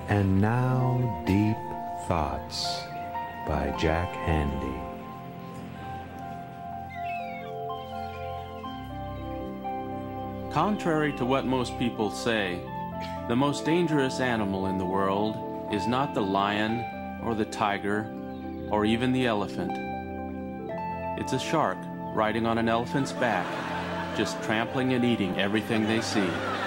And now, Deep Thoughts by Jack Handey. Contrary to what most people say, the most dangerous animal in the world is not the lion or the tiger or even the elephant. It's a shark riding on an elephant's back, just trampling and eating everything they see.